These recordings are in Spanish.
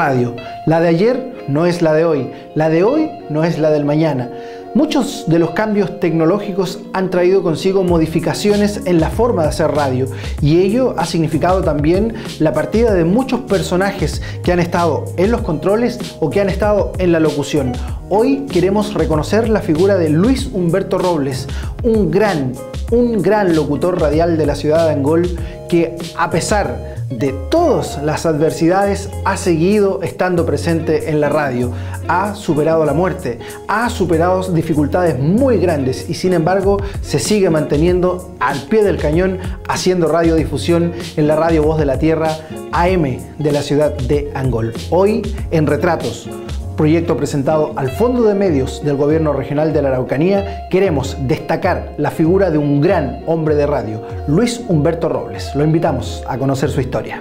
radio. La de ayer no es la de hoy no es la del mañana. Muchos de los cambios tecnológicos han traído consigo modificaciones en la forma de hacer radio, y ello ha significado también la partida de muchos personajes que han estado en los controles o que han estado en la locución. Hoy queremos reconocer la figura de Luis Humberto Robles, un gran locutor radial de la ciudad de Angol, que a pesar de todas las adversidades ha seguido estando presente en la radio, ha superado la muerte, ha superado dificultades muy grandes y sin embargo se sigue manteniendo al pie del cañón haciendo radiodifusión en la radio Voz de la Tierra AM de la ciudad de Angol. Hoy en Retratos, proyecto presentado al Fondo de Medios del Gobierno Regional de la Araucanía, queremos destacar la figura de un gran hombre de radio, Luis Humberto Robles. Lo invitamos a conocer su historia.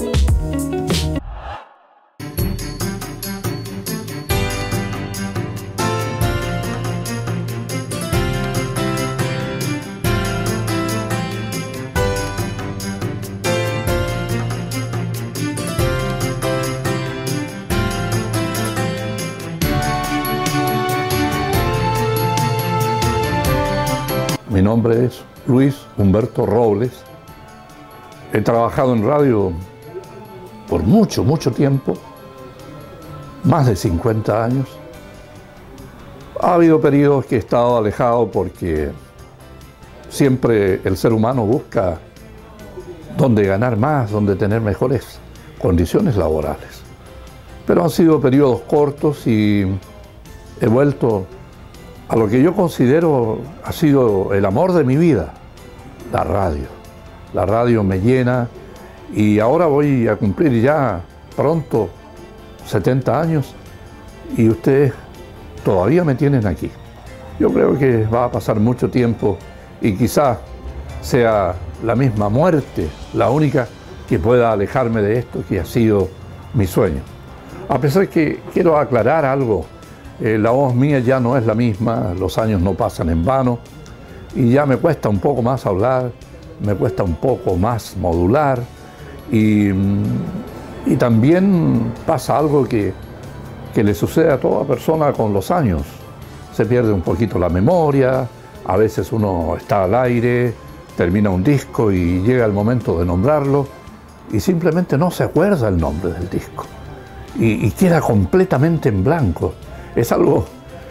Mi nombre es Luis Humberto Robles. He trabajado en radio por mucho tiempo, más de 50 años. Ha habido periodos que he estado alejado porque siempre el ser humano busca dónde ganar más, dónde tener mejores condiciones laborales. Pero han sido periodos cortos y he vuelto a lo que yo considero ha sido el amor de mi vida, la radio. La radio me llena y ahora voy a cumplir ya pronto 70 años y ustedes todavía me tienen aquí. Yo creo que va a pasar mucho tiempo y quizá sea la misma muerte la única que pueda alejarme de esto que ha sido mi sueño. A pesar que quiero aclarar algo. La voz mía ya no es la misma, los años no pasan en vano y ya me cuesta un poco más hablar, me cuesta un poco más modular y también pasa algo que le sucede a toda persona con los años. Se pierde un poquito la memoria, a veces uno está al aire, termina un disco y llega el momento de nombrarlo y simplemente no se acuerda el nombre del disco y queda completamente en blanco. Es algo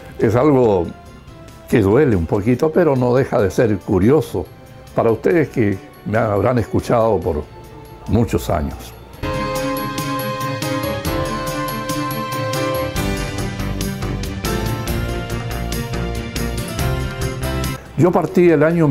que duele un poquito, pero no deja de ser curioso para ustedes que me habrán escuchado por muchos años. Yo partí el año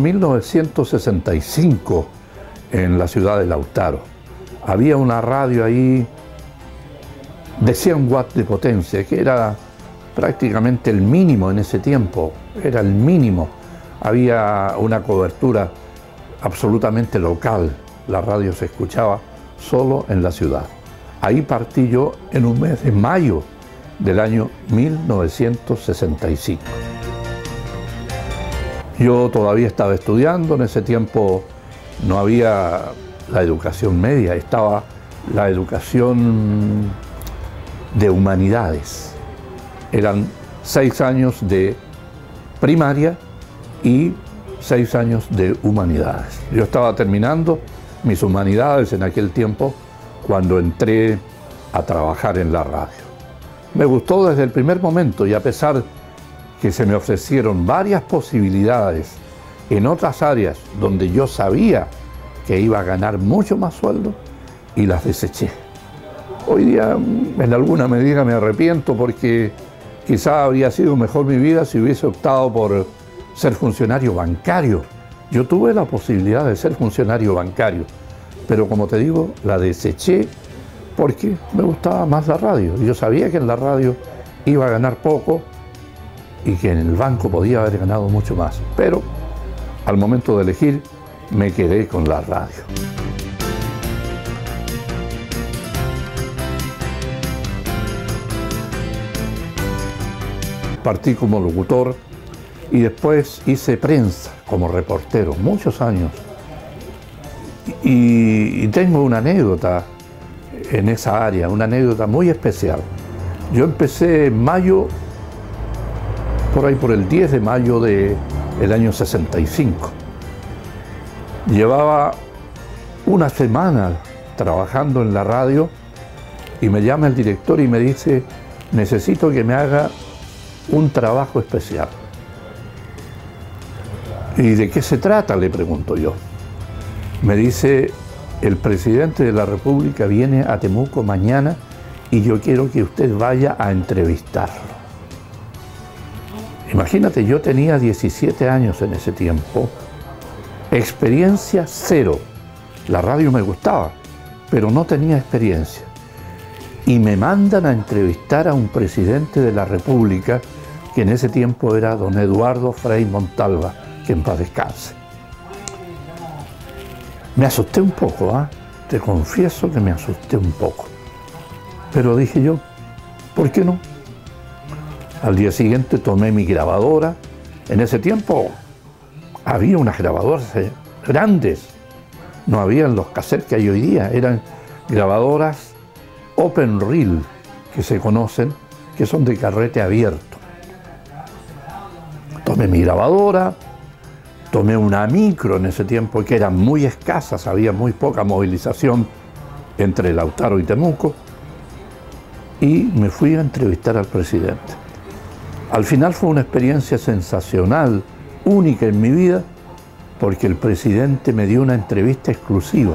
1965 en la ciudad de Lautaro. Había una radio ahí de 100 watts de potencia, que era prácticamente el mínimo en ese tiempo, era el mínimo. Había una cobertura absolutamente local, la radio se escuchaba solo en la ciudad. Ahí partí yo en un mes de mayo del año 1965. Yo todavía estaba estudiando, en ese tiempo no había la educación media, estaba la educación de humanidades. Eran 6 años de primaria y 6 años de humanidades. Yo estaba terminando mis humanidades en aquel tiempo cuando entré a trabajar en la radio. Me gustó desde el primer momento y a pesar que se me ofrecieron varias posibilidades en otras áreas donde yo sabía que iba a ganar mucho más sueldo y las deseché. Hoy día en alguna medida me arrepiento porque quizá habría sido mejor mi vida si hubiese optado por ser funcionario bancario. Yo tuve la posibilidad de ser funcionario bancario, pero como te digo, la deseché porque me gustaba más la radio. Yo sabía que en la radio iba a ganar poco y que en el banco podía haber ganado mucho más. Pero al momento de elegir, me quedé con la radio. Partí como locutor y después hice prensa como reportero, muchos años. Y tengo una anécdota. en esa área, una anécdota muy especial. Yo empecé en mayo, por ahí por el 10 de mayo del año 65. Llevaba una semana trabajando en la radio y me llama el director y me dice: necesito que me haga un trabajo especial. ¿Y de qué se trata?, le pregunto yo. Me dice: el presidente de la República viene a Temuco mañana y yo quiero que usted vaya a entrevistarlo. Imagínate, yo tenía 17 años en ese tiempo, experiencia cero. La radio me gustaba, pero no tenía experiencia. Y me mandan a entrevistar a un presidente de la República, que en ese tiempo era don Eduardo Frei Montalva, que en paz descanse. Me asusté un poco, ¿eh? Te confieso que me asusté un poco. Pero dije yo, ¿por qué no? Al día siguiente tomé mi grabadora. En ese tiempo había unas grabadoras grandes. No habían los cassettes que hay hoy día. Eran grabadoras open reel, que se conocen, que son de carrete abierto. Tomé mi grabadora, tomé una micro en ese tiempo, que eran muy escasas, había muy poca movilización entre Lautaro y Temuco, y me fui a entrevistar al presidente. Al final fue una experiencia sensacional, única en mi vida, porque el presidente me dio una entrevista exclusiva.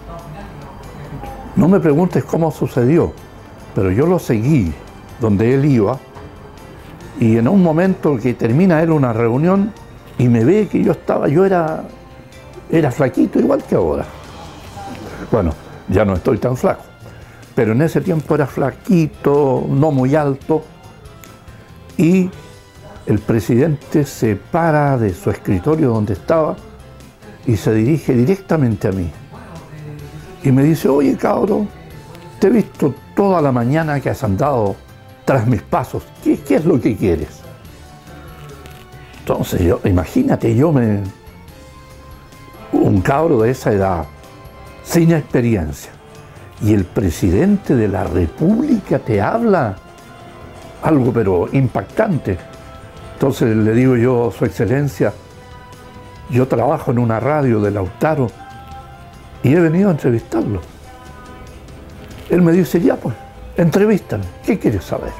No me preguntes cómo sucedió, pero yo lo seguí donde él iba, y en un momento que termina él una reunión y me ve que yo era flaquito igual que ahora. Bueno, ya no estoy tan flaco, pero en ese tiempo era flaquito, no muy alto, y el presidente se para de su escritorio donde estaba y se dirige directamente a mí. Y me dice: oye, cabro, te he visto toda la mañana que has andado tras mis pasos. ¿Qué es lo que quieres? Entonces, imagínate, un cabro de esa edad, sin experiencia, y el presidente de la República te habla algo pero impactante. Entonces le digo yo: Su Excelencia, yo trabajo en una radio de Lautaro y he venido a entrevistarlo. Él me dice: ya pues, entrevístame, ¿qué quieres saber?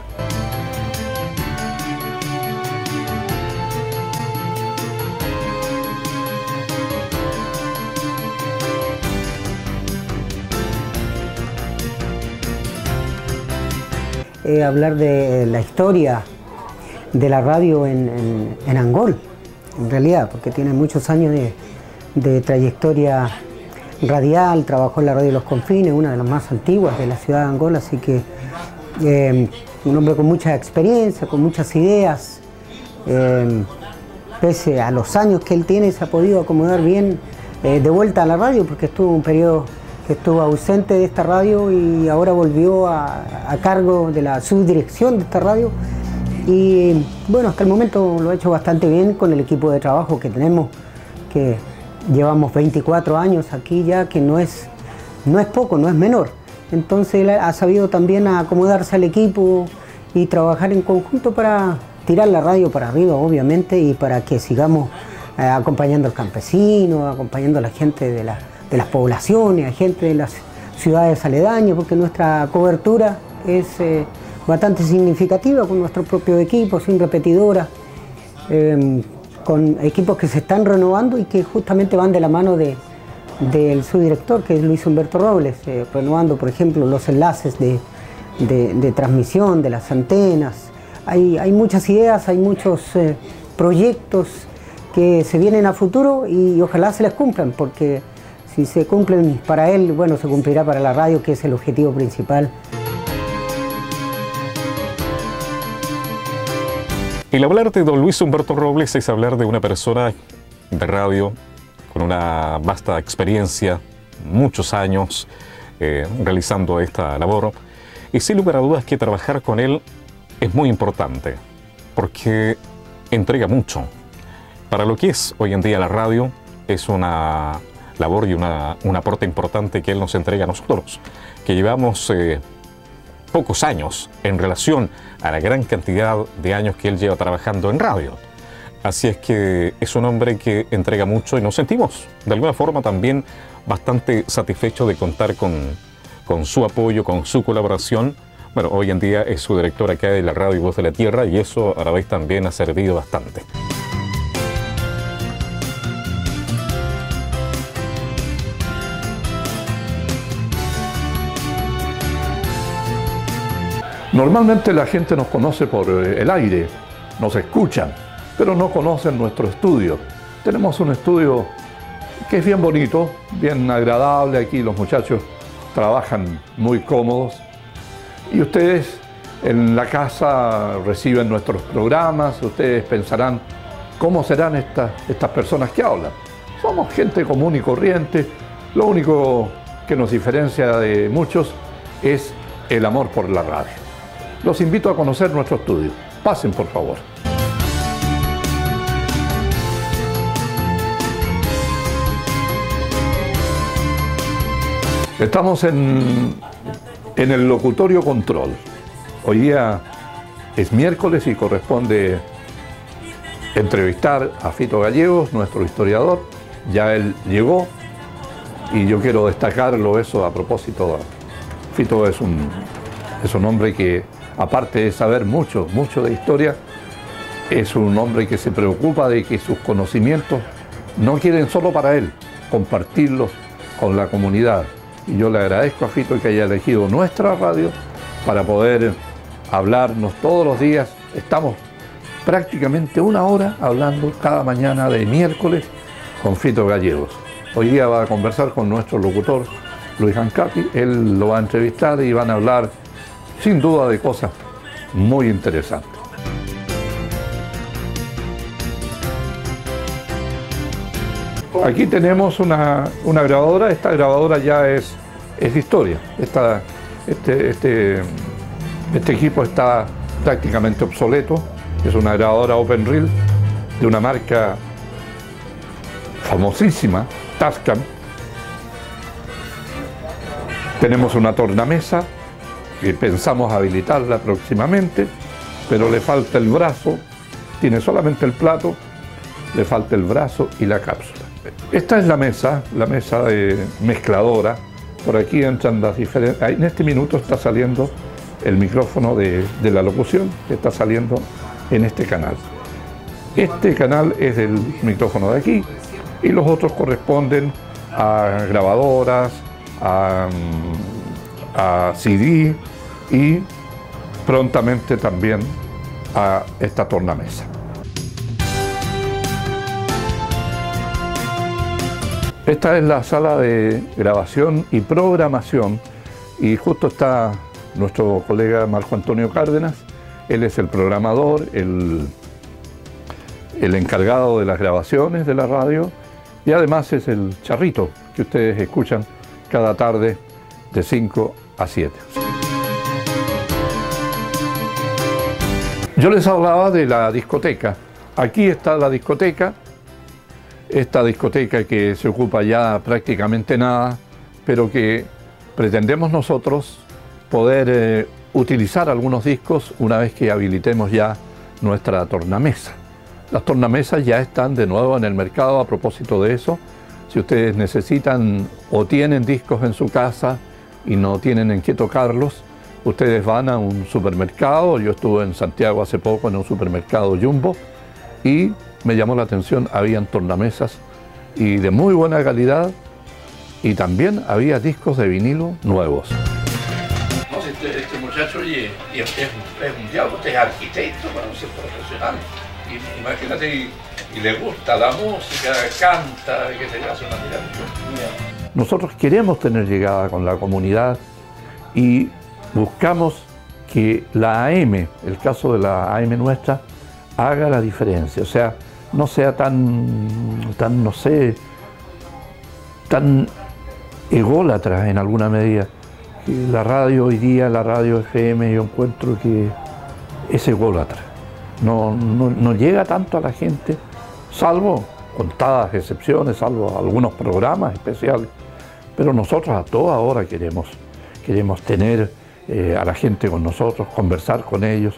Hablar de la historia de la radio en Angol, en realidad, porque tiene muchos años de trayectoria radial. Trabajó en la radio Los Confines, una de las más antiguas de la ciudad de Angol, así que un hombre con mucha experiencia, con muchas ideas. Pese a los años que él tiene, se ha podido acomodar bien de vuelta a la radio, porque estuvo un periodo que estuvo ausente de esta radio y ahora volvió a cargo de la subdirección de esta radio. Y bueno, hasta el momento lo ha hecho bastante bien con el equipo de trabajo que tenemos, que llevamos 24 años aquí ya, que no es poco, no es menor. Entonces él ha sabido también acomodarse al equipo y trabajar en conjunto para tirar la radio para arriba, obviamente, y para que sigamos acompañando al campesino, acompañando a la gente de las poblaciones, a gente de las ciudades aledañas, porque nuestra cobertura es bastante significativa, con nuestro propio equipo, sin repetidora, con equipos que se están renovando y que justamente van de la mano del subdirector, que es Luis Humberto Robles, renovando, por ejemplo, los enlaces de transmisión, de las antenas. Hay muchas ideas, hay muchos proyectos que se vienen a futuro y ojalá se les cumplan, porque si se cumplen para él, bueno, se cumplirá para la radio, que es el objetivo principal. El hablar de don Luis Humberto Robles es hablar de una persona de radio con una vasta experiencia, muchos años realizando esta labor, y sin lugar a dudas que trabajar con él es muy importante, porque entrega mucho. Para lo que es hoy en día la radio, es una labor y un aporte importante que él nos entrega a nosotros, que llevamos pocos años en relación a la gran cantidad de años que él lleva trabajando en radio. Así es que es un hombre que entrega mucho y nos sentimos de alguna forma también bastante satisfechos de contar con su apoyo, con su colaboración. Bueno, hoy en día es su director acá de la Radio Voz de la Tierra y eso a la vez también ha servido bastante. Normalmente la gente nos conoce por el aire, nos escuchan, pero no conocen nuestro estudio. Tenemos un estudio que es bien bonito, bien agradable. Aquí los muchachos trabajan muy cómodos y ustedes en la casa reciben nuestros programas. Ustedes pensarán, ¿cómo serán estas personas que hablan? Somos gente común y corriente. Lo único que nos diferencia de muchos es el amor por la radio. Los invito a conocer nuestro estudio. Pasen, por favor. Estamos en el locutorio control. Hoy día es miércoles y corresponde entrevistar a Fito Gallegos, nuestro historiador. Ya él llegó y yo quiero destacarlo eso a propósito. Fito es un hombre que, aparte de saber mucho de historia, es un hombre que se preocupa de que sus conocimientos no queden solo para él, compartirlos con la comunidad. Y yo le agradezco a Fito que haya elegido nuestra radio para poder hablarnos todos los días. Estamos prácticamente una hora hablando cada mañana de miércoles con Fito Gallegos. Hoy día va a conversar con nuestro locutor Luis Ancapi. Él lo va a entrevistar y van a hablar sin duda de cosas muy interesantes. Aquí tenemos una grabadora. Esta grabadora ya es de historia. Este equipo está prácticamente obsoleto. Es una grabadora Open Reel de una marca famosísima, Tascam. Tenemos una tornamesa que pensamos habilitarla próximamente, pero le falta el brazo. Tiene solamente el plato, le falta el brazo y la cápsula. Esta es la mesa de mezcladora. Por aquí entran las diferentes... En este minuto está saliendo el micrófono de la locución, que está saliendo en este canal. Este canal es el micrófono de aquí y los otros corresponden a grabadoras, a CD y prontamente también a esta tornamesa. Esta es la sala de grabación y programación y justo está nuestro colega Marco Antonio Cárdenas. Él es el programador, el encargado de las grabaciones de la radio y además es el charrito que ustedes escuchan cada tarde de 5 a 7. Yo les hablaba de la discoteca. Aquí está la discoteca. Esta discoteca que se ocupa ya prácticamente nada, pero que pretendemos nosotros poder utilizar algunos discos una vez que habilitemos ya nuestra tornamesa. Las tornamesas ya están de nuevo en el mercado. A propósito de eso, si ustedes necesitan o tienen discos en su casa y no tienen en qué tocarlos, ustedes van a un supermercado. Yo estuve en Santiago hace poco en un supermercado Jumbo y me llamó la atención, habían tornamesas y de muy buena calidad y también había discos de vinilo nuevos. No, si este muchacho es un diablo, usted es arquitecto, bueno, es profesional. Imagínate, y le gusta la música, canta, que se hace una tirada. Nosotros queremos tener llegada con la comunidad y buscamos que la AM, el caso de la AM nuestra, haga la diferencia, o sea, no sea tan ególatra en alguna medida. La radio hoy día, la radio FM, yo encuentro que es ególatra. No llega tanto a la gente, salvo contadas excepciones, salvo algunos programas especiales. Pero nosotros a toda hora queremos tener a la gente con nosotros, conversar con ellos.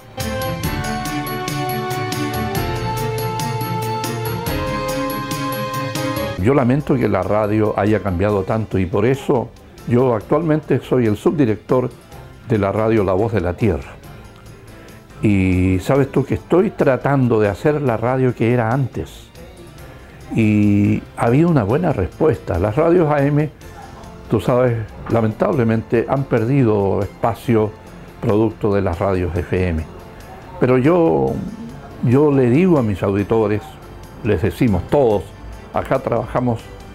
Yo lamento que la radio haya cambiado tanto y por eso yo actualmente soy el subdirector de la radio La Voz de la Tierra. Y sabes tú que estoy tratando de hacer la radio que era antes. Y ha habido una buena respuesta. Las radios AM, tú sabes, lamentablemente han perdido espacio producto de las radios FM. Pero yo le digo a mis auditores, les decimos todos, acá trabajamos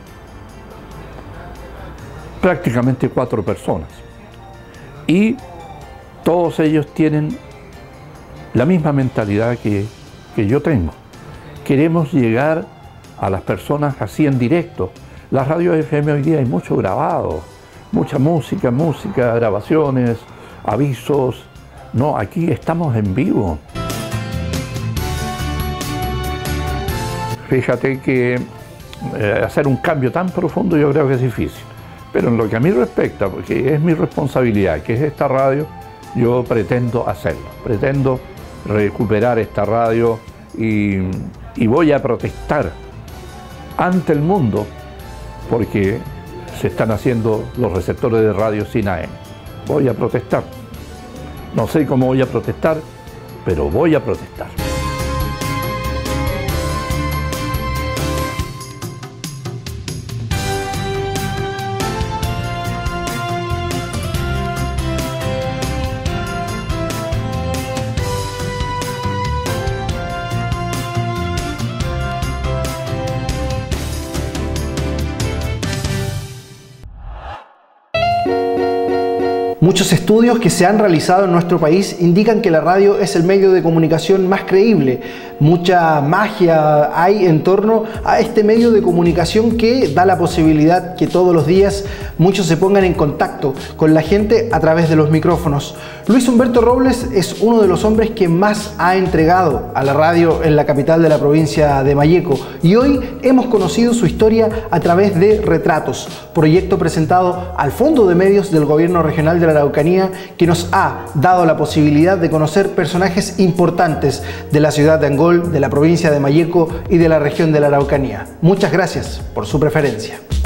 prácticamente 4 personas y todos ellos tienen la misma mentalidad que yo tengo. Queremos llegar a las personas así en directo. Las radios FM hoy día hay mucho grabado, mucha música, grabaciones, avisos. No, aquí estamos en vivo. Fíjate que hacer un cambio tan profundo yo creo que es difícil. Pero en lo que a mí respecta, porque es mi responsabilidad, que es esta radio, yo pretendo hacerlo. Pretendo recuperar esta radio y voy a protestar ante el mundo porque se están haciendo los receptores de radio sin AM. Voy a protestar. No sé cómo voy a protestar, pero voy a protestar. Muchos estudios que se han realizado en nuestro país indican que la radio es el medio de comunicación más creíble. Mucha magia hay en torno a este medio de comunicación que da la posibilidad que todos los días muchos se pongan en contacto con la gente a través de los micrófonos. Luis Humberto Robles es uno de los hombres que más ha entregado a la radio en la capital de la provincia de Malleco y hoy hemos conocido su historia a través de Retratos, proyecto presentado al Fondo de Medios del Gobierno Regional de la Araucanía que nos ha dado la posibilidad de conocer personajes importantes de la ciudad de Angol, de la provincia de Malleco y de la región de la Araucanía. Muchas gracias por su preferencia.